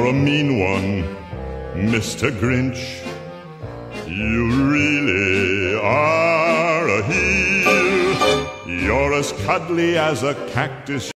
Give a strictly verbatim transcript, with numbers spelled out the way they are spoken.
You're a mean one, Mister Grinch. You really are a heel. You're as cuddly as a cactus.